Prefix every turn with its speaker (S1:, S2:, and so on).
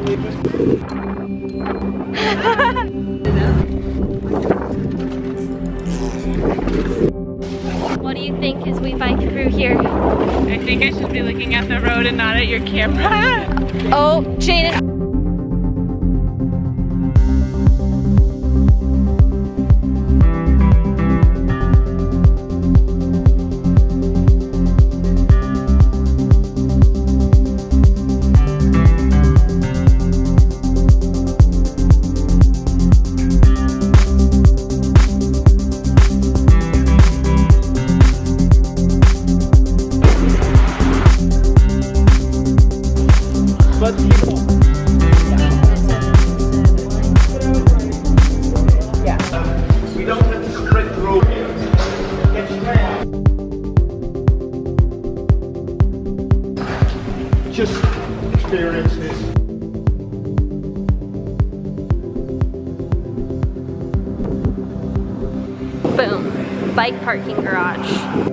S1: What do you think as we bike through here?
S2: I think I should be looking at the road and not at your camera.
S1: Oh, Jaden.
S3: Just experience this.
S1: Boom. Bike parking garage.